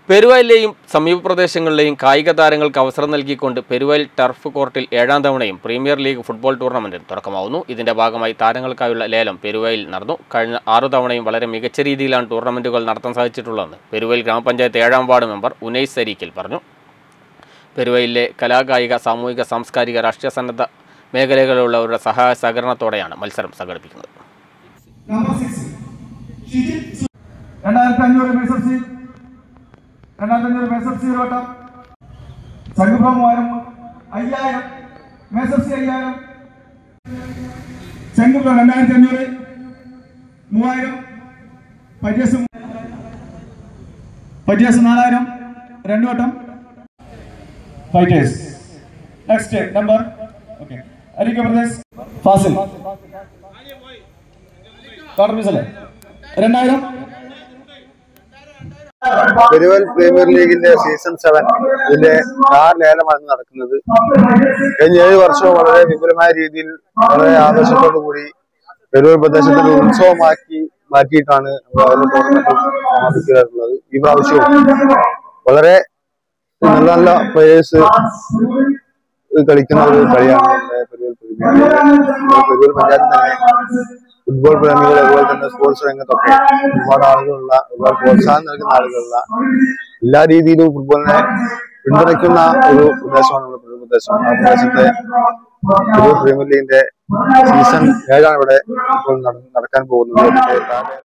പെരുവയലിലെയും സമീപ പ്രദേശങ്ങളിലെയും കായിക താരങ്ങൾക്ക് അവസരം നൽകിക്കൊണ്ട് പെരുവയൽ ടർഫ് കോർട്ടിൽ 7ാം തവണയും പ്രീമിയർ ലീഗ് ഫുട്ബോൾ ടൂർണമെന്റിന് തുടക്കമാവുന്നു. ഇതിന്റെ ഭാഗമായി താരങ്ങൾക്കായുള്ള ലേലം പെരുവയലിൽ നടന്നു. കഴിഞ്ഞ 6 തവണയും വളരെ മികച്ച രീതിയിലാണ് ടൂർണമെന്റുകൾ നടത്താൻ സാധിച്ചിട്ടുള്ളതെന്ന് പെരുവയൽ ഗ്രാമപഞ്ചായത്ത് 7ാം വാർഡ് മെമ്പർ ഉനൈസ് സരീക്കിൽ പറഞ്ഞു. പെരുവയലിലെ കലാകായിക, സാമൂഹിക, സാംസ്കാരിക, രാഷ്ട്രീയ സന്നദ്ധ മേഖലകളിലുള്ളവരുടെ സഹായ സഹകരണത്തോടെയാണ് മത്സരം സംഘടിപ്പിക്കുന്നത്. സംഘം 5000 മേസർസി 5000 സംഘം 2500 3000 പര്യാസ് 4000 2 വട്ടം ഫൈറ്റേഴ്സ്. നെക്സ്റ്റ് നമ്പർ ഓക്കേ അരിക പ്രദേശ് ഫാസിൽ കാർമിസലെ 2000. പെരുവയൽ പ്രീമിയർ ലീഗിന്റെ സീസൺ 7 ഇതിന്റെ 6 ലേലമാണ് നടക്കുന്നത്. കഴിഞ്ഞ 7 വർഷവും വളരെ വിപുലമായ രീതിയിൽ വളരെ ആവേശത്തോടു കൂടി പെരുവയൽ പ്രദേശത്തിന്റെ ഉത്സവമാക്കിയിട്ടാണ് ടൂർണമെന്റ് സമാപിക്കാറുള്ളത്. ഈ പ്രാവശ്യവും വളരെ നല്ല നല്ല പ്ലേയേഴ്സ് കളിക്കുന്ന ഒരു കളിയാണ് പെരുവയൽ പ്രീമിയർ ലീഗ്. പെരുവയൽ പഞ്ചായത്തിൽ തന്നെ ഫുട്ബോൾ പ്രേമികൾ, അതുപോലെ തന്നെ സ്പോർട്സ് രംഗത്തൊക്കെ ഒരുപാട് ആളുകളുള്ള, ഒരുപാട് പ്രോത്സാഹനം നൽകുന്ന ആളുകളുള്ള, എല്ലാ രീതിയിലും ഫുട്ബോളിനെ പിന്തുണയ്ക്കുന്ന ഒരു പ്രദേശമാണ് നമ്മുടെ പെരുവയൽ പ്രദേശം. ആ പ്രദേശത്തെ പെരുവയൽ പ്രീമിയർ ലീഗിന്റെ സീസൺ 7 ഇവിടെ ഇപ്പോൾ നടക്കാൻ പോകുന്നത്.